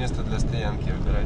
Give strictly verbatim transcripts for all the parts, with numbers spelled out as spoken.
Место для стоянки выбирать.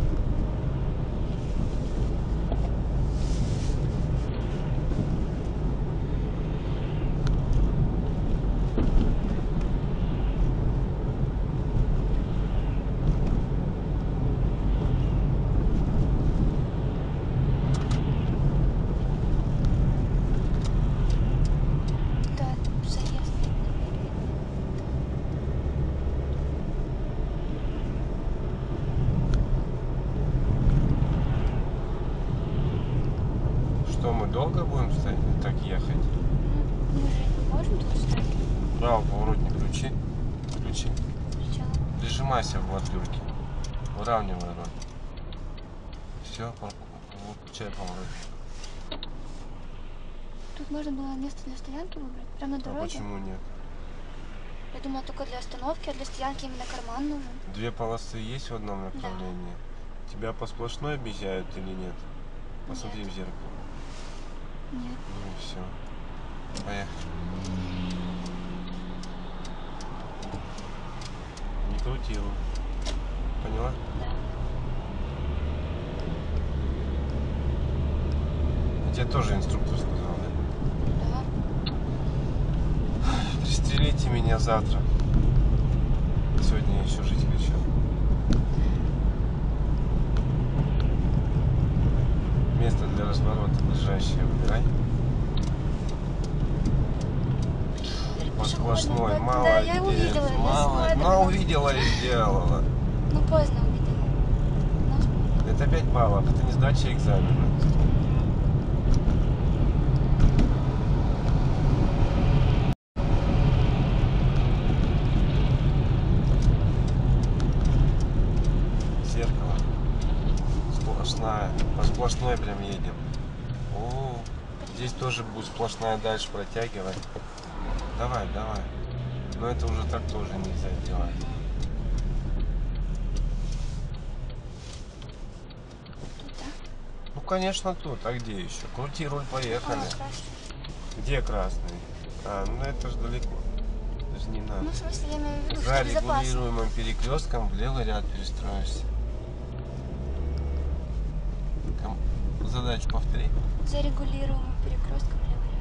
Что, мы долго будем стоять, так ехать? Мы же не можем тут встать. Право, поворотник включи. Включи. Сначала. Прижимайся в бордюрке. Выравнивай руль. Все, выключай поворотник. Тут можно было место для стоянки выбрать, прямо на дороге. А почему нет? Я думала только для остановки, а для стоянки именно карман нужен. Две полосы есть в одном направлении? Да. Тебя по сплошной объезжают или нет? Посмотри Нет. в зеркало. Нет. Ну и все. Поехали. Не крути его. Поняла? Да. Я тебе тоже инструктор сказал, да? Да. Пристрелите меня завтра. Сегодня я еще жить хочу. Место для разворота ближайшее выбирай. По сплошной, молодец. Да, я увидела, Мало... я Но увидела и сделала. Ну поздно увидела. Но... Это пять баллов, это не сдача экзамена. Зеркало. Сплошная. По сплошной прям едем. О, здесь тоже будет сплошная дальше протягивать. Давай, давай. Но это уже так тоже нельзя делать. Тут, да? Ну конечно тут, а где еще? Крути руль, поехали. А, Где красный? А, ну это же далеко. Даже не надо. ну в смысле, я имею в виду, За что безопасно. регулируемым перекрестком в левый ряд перестроишься. Ком... Задачу повтори. За регулируемым перекрестком левый ряд.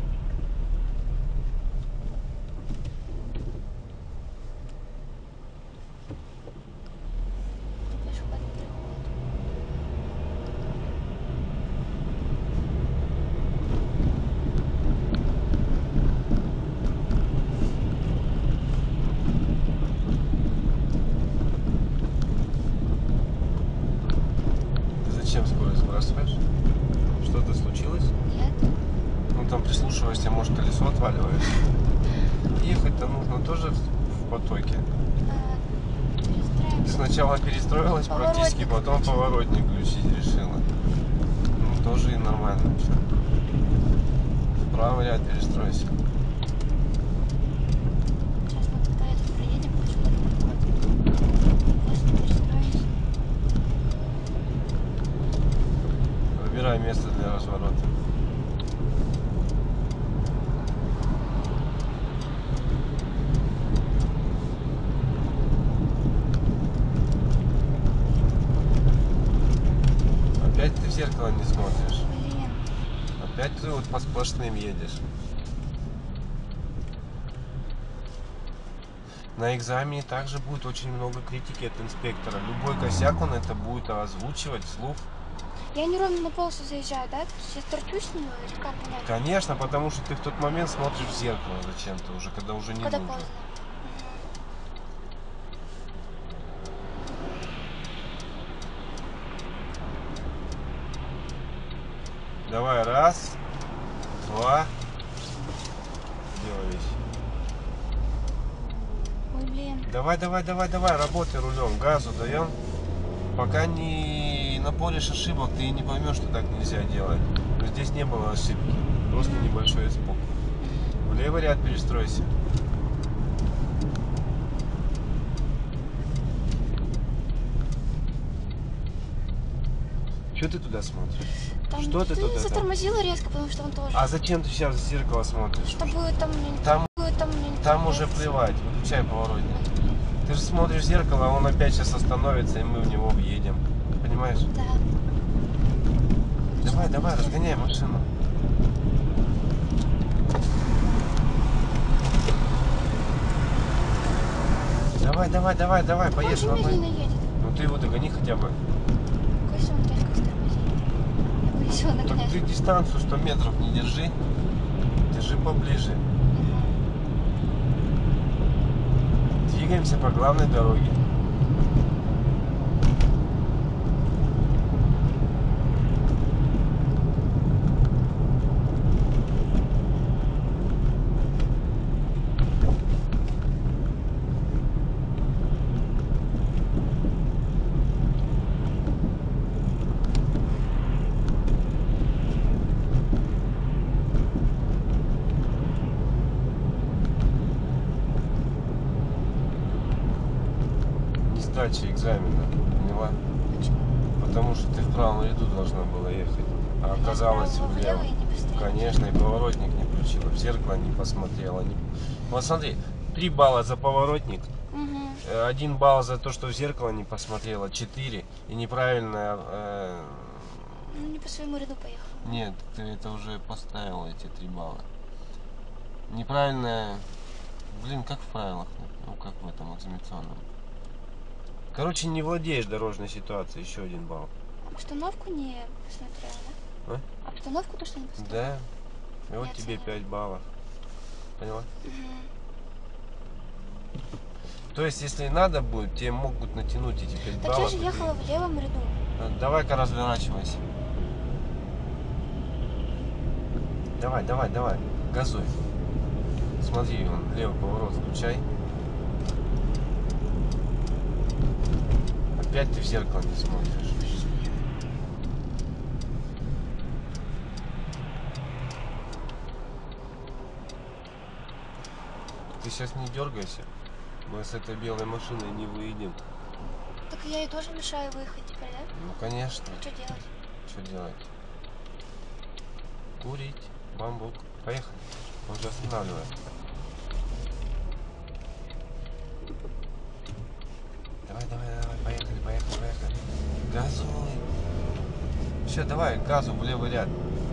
Пешеходный переход. Ты зачем скорость сбрасываешь? Что-то случилось? Нет. Ну там прислушивайся, может колесо отваливается. Ехать-то нужно тоже в потоке. А, перестраиваемся. Ты сначала перестроилась Поворотник практически, потом включила. поворотник включить решила. Ну тоже и нормально. Чё? В правый ряд перестройся. Сейчас мы когда это проедем, пешеходный переход. Просто перестроимся. Выбирай место для разворота. Опять ты в зеркало не смотришь. Блин. Опять ты вот по сплошным едешь. На экзамене также будет очень много критики от инспектора. Любой косяк он это будет озвучивать вслух. Я неровно на полосу заезжаю, да? То есть я торчусь с него или как понять? Конечно, потому что ты в тот момент смотришь в зеркало зачем-то уже, когда уже не Когда нужно. поздно. Давай, раз, два. Делай вещи. Ой, блин. Давай, давай, давай, давай, работай рулем, газу даем. Пока не напоришь ошибок, ты не поймешь, что так нельзя делать. Но здесь не было ошибки, просто небольшой испуг. В левый ряд перестройся. Что ты туда смотришь? Там Что ты туда? затормозила резко, потому что он тоже. А зачем ты сейчас в зеркало смотришь? Что будет там, мне не Там, будет там, мне не там уже понравится. плевать, выключай поворотник. Ты же смотришь в зеркало, а он опять сейчас остановится, и мы в него въедем. Понимаешь? Да. Давай, давай, разгоняй машину. Давай, давай, давай, давай, поедешь. Он же медленно едет. Ну ты его догони хотя бы. Если он резко стормозит. Я боюсь его Так нагнать. ты дистанцию сто метров не держи. Держи поближе. Двигаемся по главной дороге. Сдача экзамена, поняла? Почему? Потому что ты в правом ряду должна была ехать, а оказалось Я влево. влево и не быстрее. Конечно, и поворотник не включила, в зеркало не посмотрела. Не... Вот смотри, три балла за поворотник, Угу. один балл за то, что в зеркало не посмотрела, четыре, и неправильно... Э... Ну, не по своему ряду поехал. Нет, ты это уже поставила, эти три балла. Неправильно... Блин, как в правилах, ну как в этом экзаменационном. Короче, не владеешь дорожной ситуацией, еще один балл. Обстановку не посмотрела, да? А? Обстановку то, что не посмотрела? Да. И вот Не тебе оценила. пять баллов. Поняла? Угу. То есть, если надо будет, тебе могут натянуть эти пять Так баллов. я же и ты- ехала в левом ряду. А, Давай-ка разворачивайся. Давай, давай, давай. Газуй. Смотри, вон, левый поворот включай. Опять ты в зеркало не смотришь. Ты сейчас не дергайся. Мы с этой белой машиной не выйдем. Так я ей тоже мешаю выехать теперь, да? Ну, конечно. Что делать? Что делать? Курить. Бамбук. Поехали. Он же останавливает. Давай, давай, давай. Поехали, поехали, поехали. Газуй. Все, давай, газу в левый ряд.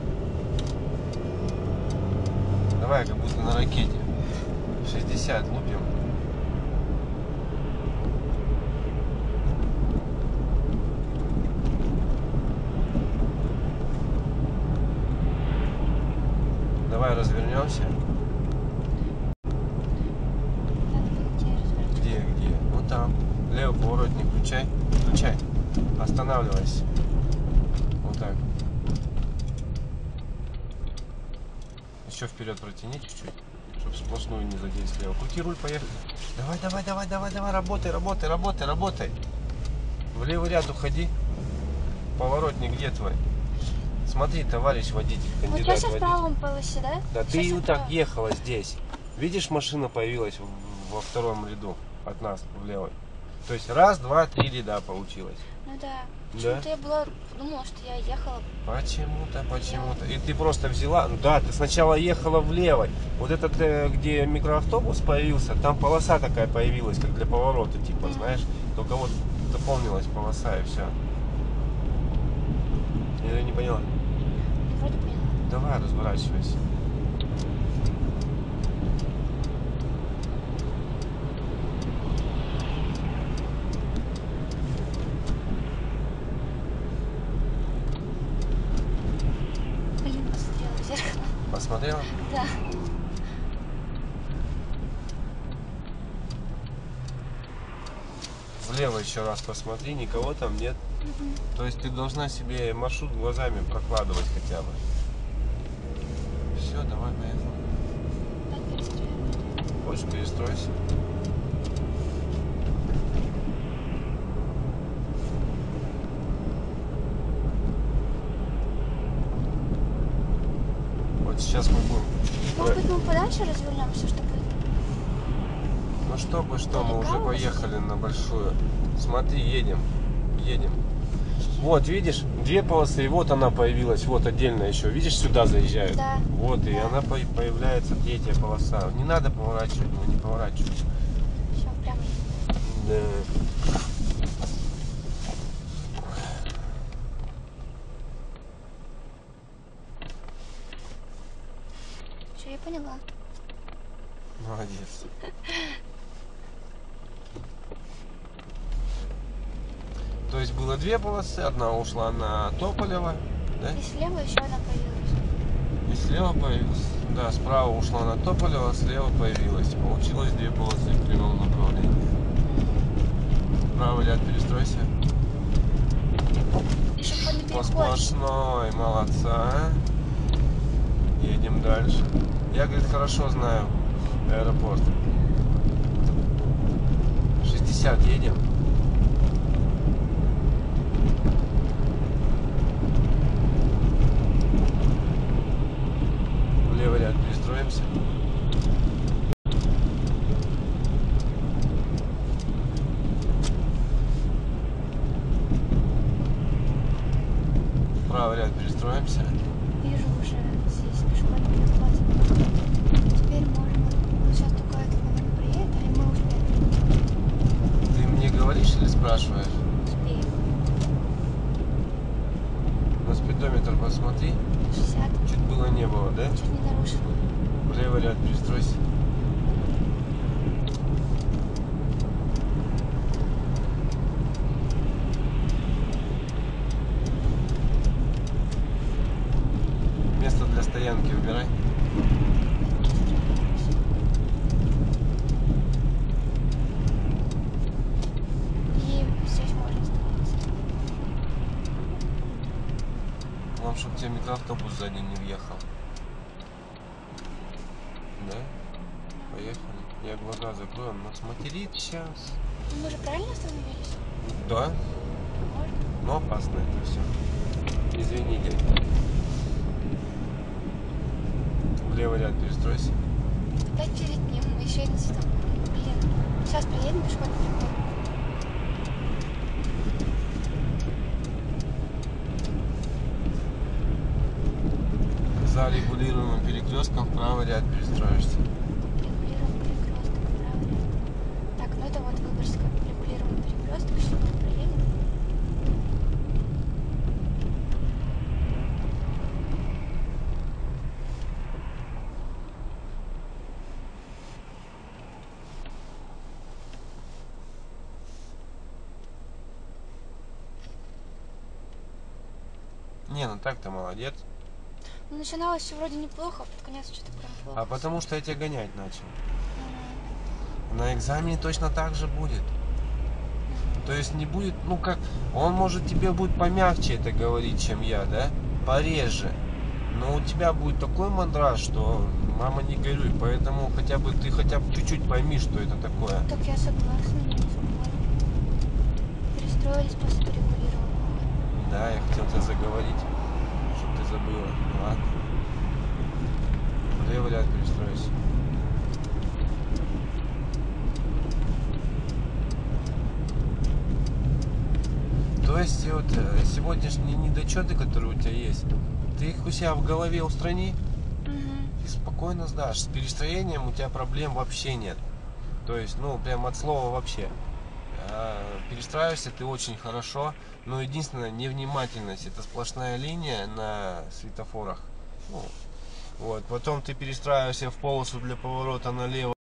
Давай, как будто на ракете. шестьдесят лупим. Давай развернемся. Надо было тебе разворачивать. Где, где? Вот там. Левый поворотник включай. Включай. Останавливайся. Вот так. Еще вперед протяни чуть-чуть, чтобы сплошную не задеть слева. Крути руль, поехали. Давай, давай, давай, давай, давай, работай, работай, работай, работай. В левый ряд уходи. Поворотник где твой? Смотри, товарищ водитель, Вот кандидат я сейчас в водитель. правом полосе, да? Да Сейчас ты я вот вправо. так ехала здесь. Видишь, машина появилась в- во втором ряду от нас в левой. То есть раз, два, три ряда получилось. Ну да. Да? Почему-то я была, думала, что я ехала. Почему-то, почему-то. И ты просто взяла, ну да, ты сначала ехала в левой. Вот этот, э, где микроавтобус появился, там полоса такая появилась, как для поворота, типа, Мгм. знаешь. Только вот дополнилась полоса и все. Я не поняла. Ну, вроде поняла. Давай, разворачивайся. Блин, посмотрела в зеркало. Посмотрела? Да. Влево еще раз посмотри, никого там нет. Мгм. То есть ты должна себе маршрут глазами прокладывать хотя бы. Все, давай, поехали. Так, перестроим. Хочешь, перестройся. Вот сейчас мы будем. Может быть, мы подальше развернемся, чтобы... Ну чтобы что, мы уже Далеко? поехали на большую. Смотри, едем. Едем. Вот, видишь, две полосы, и вот она появилась, вот отдельно еще. Видишь, сюда заезжают. Да. Вот, и Да. она по- появляется третья полоса. Не надо поворачивать, мы не поворачиваем. Все, прям. Да. Все, я поняла. Молодец. То есть было две полосы, одна ушла на Тополева, да? И слева еще одна появилась. И слева появилась. Да, справа ушла на Тополева, слева появилась. Получилось две полосы в прямом направлении. Правый ряд перестройся. Пешеходный По переход. сплошной, молодца. Едем дальше. Я, говорит, хорошо знаю аэропорт. шестьдесят едем. Левый ряд перестроимся. Правый ряд перестроимся. Вижу уже здесь пешеходный переход. Теперь можем. Вот сейчас только этот момент приедет, и мы успеем. Ты мне говоришь или спрашиваешь? Успеем. На спидометр посмотри. шестьдесят. Чуть было не было, да? Чуть не нарушил. Левый ряд перестройся. Место для стоянки выбирай. И здесь можно остановиться. Главное, чтобы тебе микроавтобус сзади не въехал. Да? Поехали. Я глаза закрою, он нас материт сейчас. Мы же правильно остановились? Да, Можно? но опасно это все. Извините. В левый ряд перестройся. Опять перед ним, еще один стоп. Блин. Сейчас приедем пешеходный переход. За регулируемым перекрестком в правый ряд перестроишься. Регулируем перекресток, правильно? Так, ну это вот Выборгская регулируемый перекресток, сейчас мы проедем. Не, ну так-то молодец. Ну, начиналось все вроде неплохо, а под конец что-то прям плохо. А потому что я тебя гонять начал. Мгм. На экзамене точно так же будет. То есть не будет, ну как, он может тебе будет помягче это говорить, чем я, да? Пореже. Но у тебя будет такой мандраж, что мама не горюй. Поэтому хотя бы ты хотя бы чуть-чуть пойми, что это такое. Так я согласна, не спорю. Перестроились после порегулированного. Да, я хотел тебя заговорить, чтобы ты забыла. Ладно. Левый ряд перестройся. То есть вот сегодняшние недочеты, которые у тебя есть, ты их у себя в голове устрани Угу. и спокойно сдашь. С перестроением у тебя проблем вообще нет. То есть, ну, прям от слова вообще. А перестраиваешься ты очень хорошо, но единственное, невнимательность. Это сплошная линия на светофорах. Ну, вот. Потом ты перестраиваешься в полосу для поворота налево.